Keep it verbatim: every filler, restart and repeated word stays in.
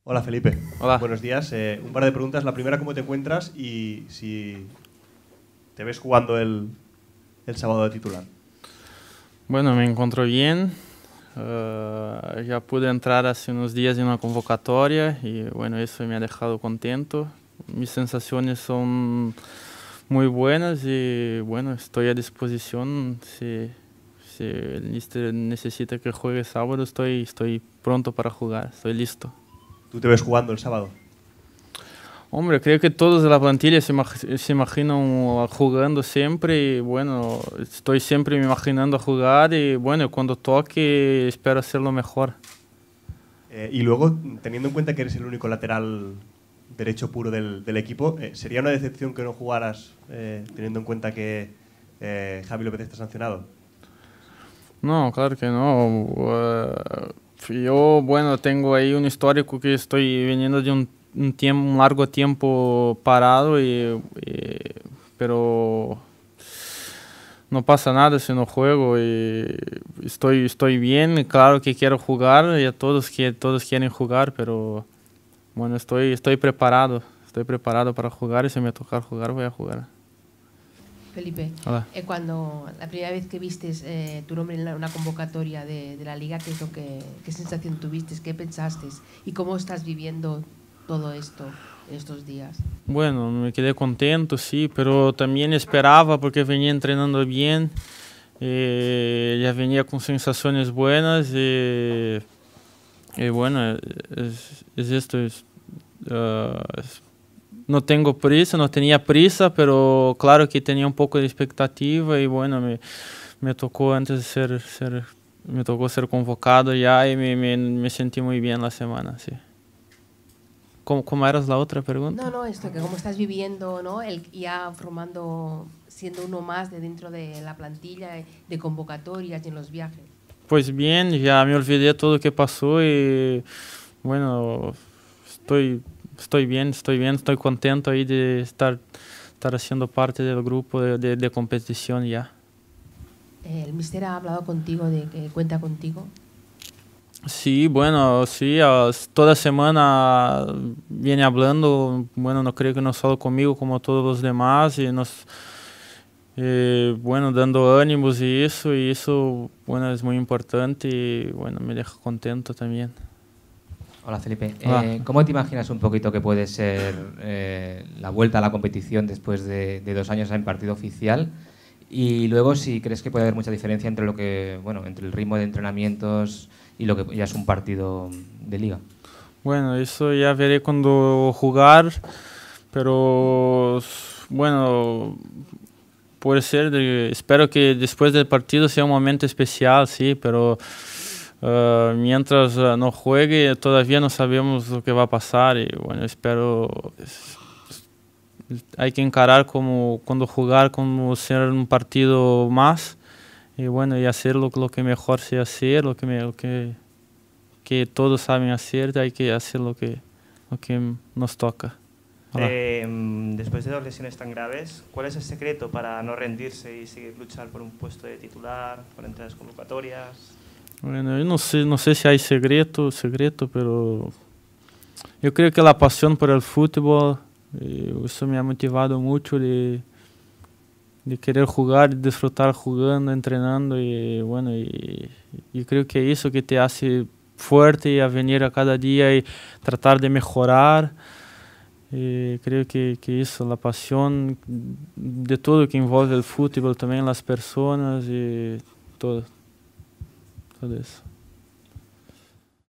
Hola Felipe. Hola. Buenos días. Eh, un par de preguntas. La primera, ¿cómo te encuentras? Y si te ves jugando el, el sábado de titular. Bueno, me encuentro bien. Uh, ya pude entrar hace unos días en una convocatoria y bueno, eso me ha dejado contento. Mis sensaciones son muy buenas y bueno, estoy a disposición. Si, si el míster necesita que juegue sábado, estoy, estoy pronto para jugar, estoy listo. ¿Tú te ves jugando el sábado? Hombre, creo que todos de la plantilla se, imag se imaginan jugando siempre y bueno, estoy siempre me imaginando jugar y bueno, cuando toque espero hacerlo mejor. Eh, y luego, teniendo en cuenta que eres el único lateral derecho puro del, del equipo, eh, ¿sería una decepción que no jugaras eh, teniendo en cuenta que eh, Javi López está sancionado? No, claro que no. Uh, yo, bueno, tengo ahí un histórico que estoy viniendo de un, un, tiempo, un largo tiempo parado, y, y, pero no pasa nada si no juego y estoy, estoy bien. Claro que quiero jugar y a todos, que, todos quieren jugar, pero bueno, estoy, estoy preparado. Estoy preparado para jugar y si me toca jugar, voy a jugar. Felipe, eh, cuando la primera vez que vistes eh, tu nombre en la, una convocatoria de, de la Liga, ¿qué, es lo que, ¿qué sensación tuviste? ¿Qué pensaste? ¿Y cómo estás viviendo todo esto estos días? Bueno, me quedé contento, sí, pero también esperaba porque venía entrenando bien, eh, ya venía con sensaciones buenas y, y bueno, es, es esto, es, uh, es, no tengo prisa, no tenía prisa, pero claro que tenía un poco de expectativa y bueno, me, me tocó antes de ser, ser, me tocó ser convocado ya y me, me, me sentí muy bien la semana, sí. ¿Cómo, ¿Cómo eras la otra pregunta? No, no, esto, que cómo estás viviendo, ¿no? El, ya formando, siendo uno más de dentro de la plantilla, de convocatorias y en los viajes. Pues bien, ya me olvidé todo lo que pasó y bueno, estoy, estoy bien, estoy bien, estoy contento ahí de estar, estar haciendo parte del grupo de, de, de competición ya. ¿El míster ha hablado contigo de que cuenta contigo? Sí, bueno, sí, toda semana viene hablando, bueno, no creo que no solo conmigo, como todos los demás, y nos, eh, bueno, dando ánimos y eso, y eso, bueno, es muy importante y, bueno, me deja contento también. Hola Felipe, Hola. Eh, ¿cómo te imaginas un poquito que puede ser eh, la vuelta a la competición después de, de dos años en partido oficial? Y luego, si crees que puede haber mucha diferencia entre lo que, bueno, entre el ritmo de entrenamientos y lo que ya es un partido de liga. Bueno, eso ya veré cuando jugar, pero bueno, puede ser, de, espero que después del partido sea un momento especial, sí, pero uh, mientras uh, no juegue todavía no sabemos lo que va a pasar y bueno, espero, es, hay que encarar como cuando jugar como ser un partido más y bueno, y hacer lo, lo que mejor sé hacer, lo que me, lo que que todos saben hacer, hay que hacer lo que, lo que nos toca. Eh, después de dos lesiones tan graves, ¿cuál es el secreto para no rendirse y seguir luchar por un puesto de titular, por entrar a las convocatorias? Bueno, yo no sé, no sé si hay secreto, secreto, pero yo creo que la pasión por el fútbol, eso me ha motivado mucho de, de querer jugar, de disfrutar jugando, entrenando y bueno, y, y creo que es eso que te hace fuerte a venir a cada día y tratar de mejorar. Y creo que, que eso, la pasión de todo que envolve el fútbol, también las personas y todo, todo eso.